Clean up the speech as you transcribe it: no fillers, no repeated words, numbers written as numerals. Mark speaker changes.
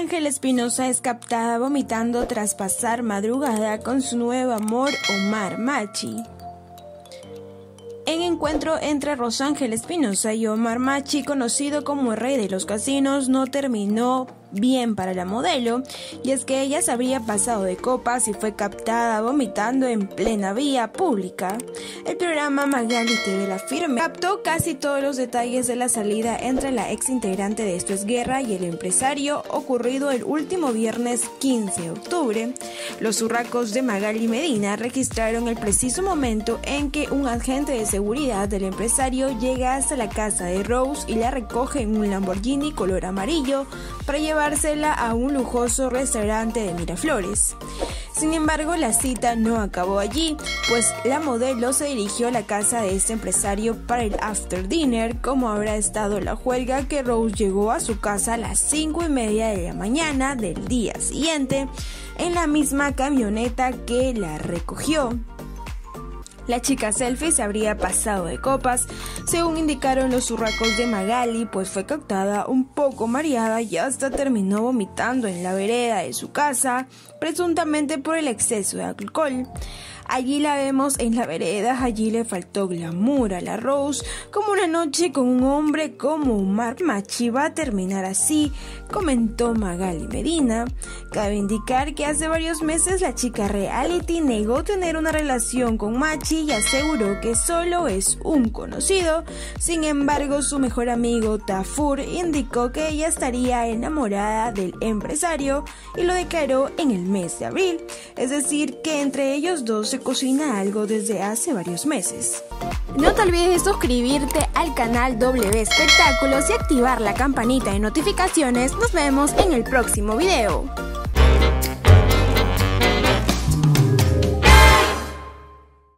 Speaker 1: Rosángel Espinosa es captada vomitando tras pasar madrugada con su nuevo amor Omar Machi. En encuentro entre Rosángel Espinosa y Omar Machi, conocido como el rey de los casinos, no terminó bien para la modelo, y es que ella se habría pasado de copas y fue captada vomitando en plena vía pública. El programa Magali TV La Firme captó casi todos los detalles de la salida entre la ex integrante de Esto es Guerra y el empresario, ocurrido el último viernes 15 de octubre. Los urracos de Magali Medina registraron el preciso momento en que un agente de seguridad del empresario llega hasta la casa de Rose y la recoge en un Lamborghini color amarillo para llevársela a un lujoso restaurante de Miraflores. Sin embargo, la cita no acabó allí, pues la modelo se dirigió a la casa de este empresario para el after dinner. Como habrá estado la juerga, que Rose llegó a su casa a las 5:30 de la mañana del día siguiente en la misma camioneta que la recogió. La chica selfie se habría pasado de copas, según indicaron los urracos de Magali, pues fue captada un poco mareada y hasta terminó vomitando en la vereda de su casa, presuntamente por el exceso de alcohol. Allí la vemos en la vereda, allí le faltó glamour a la Rose, como una noche con un hombre como Omar Machi va a terminar así, comentó Magali Medina. Cabe indicar que hace varios meses la chica reality negó tener una relación con Machi y aseguró que solo es un conocido. Sin embargo, su mejor amigo Tafur indicó que ella estaría enamorada del empresario y lo declaró en el mes de abril, es decir, que entre ellos dos se cocina algo desde hace varios meses. No te olvides de suscribirte al canal W Espectáculos y activar la campanita de notificaciones. Nos vemos en el próximo video.